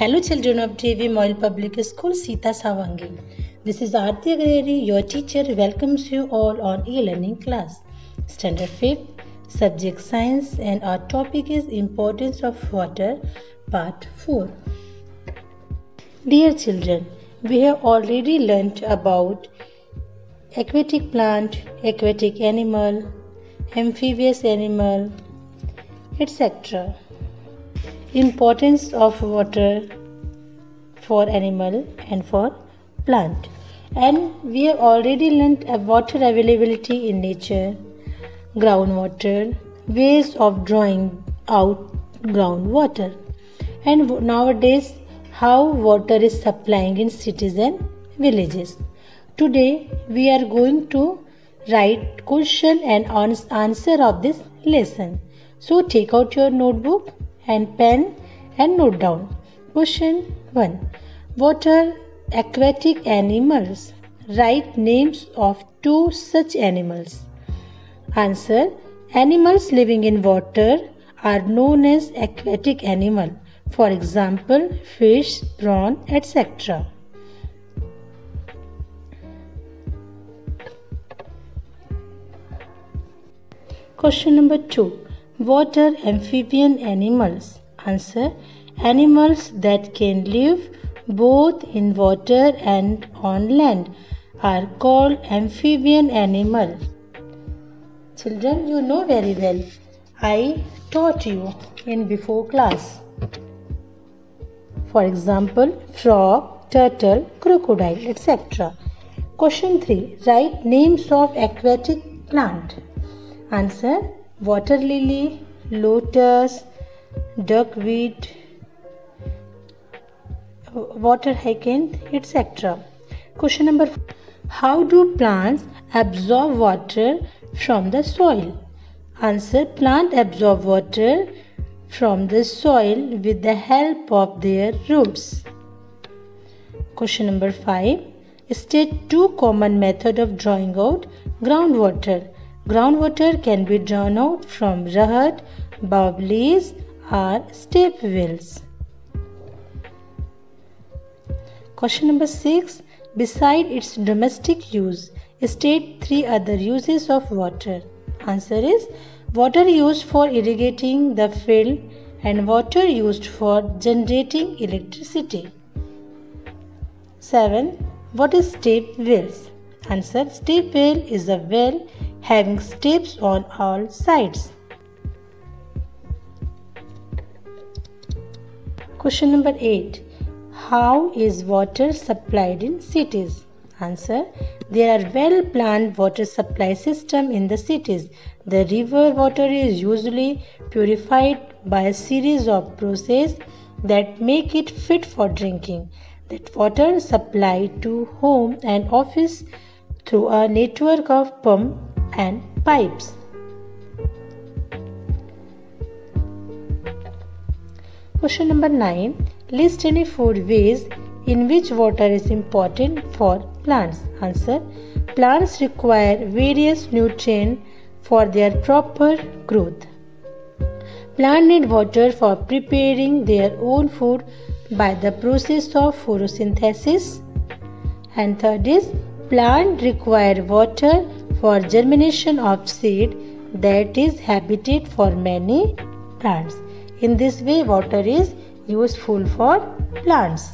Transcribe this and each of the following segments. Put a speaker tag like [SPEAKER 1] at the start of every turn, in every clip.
[SPEAKER 1] Hello children of JV Moil Public School, Sita Savangi. This is Aarti Agreri, your teacher welcomes you all on e-learning class. Standard 5th, subject science, and our topic is importance of water, part 4. Dear children, we have already learnt about aquatic plant, aquatic animal, amphibious animal, etc. Importance of water for animal and for plant, and we have already learnt water availability in nature, groundwater, ways of drawing out groundwater, and nowadays how water is supplying in cities and villages. Today we are going to write question and answer of this lesson. So take out your notebook and pen and note down. Question 1. What are aquatic animals? Write names of 2 such animals. Answer. Animals living in water are known as aquatic animal. For example, fish, prawn, etc. Question number 2. What are amphibian animals? Answer. Animals that can live both in water and on land are called amphibian animal. Children, you know very well. I taught you in before class. For example, frog, turtle, crocodile, etc. Question 3. Write names of aquatic plant. Answer. Water lily, lotus, duckweed, water hyacinth, etc. Question number 4. How do plants absorb water from the soil? Answer. Plants absorb water from the soil with the help of their roots. Question number 5. State 2 common methods of drawing out groundwater. Groundwater can be drawn out from rahad, bubblies, or step wells. Question number 6. Beside its domestic use, state 3 other uses of water. Answer is water used for irrigating the field and water used for generating electricity. 7. What is step wells? Answer. Step well is a well having steps on all sides. Question number 8. How is water supplied in cities? Answer. There are well-planned water supply systems in the cities. The river water is usually purified by a series of processes that make it fit for drinking. That water is supplied to home and office through a network of pumps and pipes. Question number 9. List any 4 ways in which water is important for plants. Answer. Plants require various nutrients for their proper growth. Plants need water for preparing their own food by the process of photosynthesis. And third is, plants require water for germination of seed that is habitat for many plants. In this way, water is useful for plants.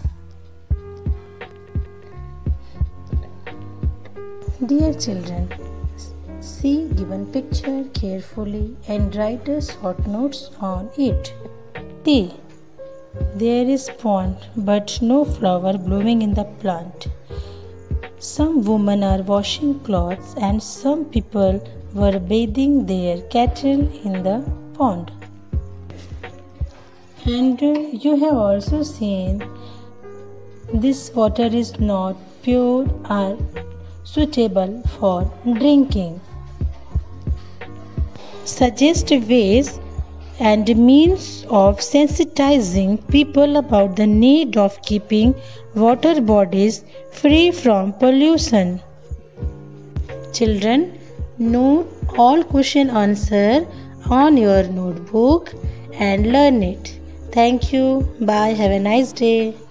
[SPEAKER 1] Dear children, see given picture carefully and write a short notes on it. See, there is pond but no flower blooming in the plant. Some women are washing clothes and some people were bathing their cattle in the pond. And you have also seen this water is not pure or suitable for drinking. Suggest ways and means of sensitizing people about the need of keeping water bodies free from pollution. Children, note all question answer on your notebook and learn it. Thank you. Bye. Have a nice day.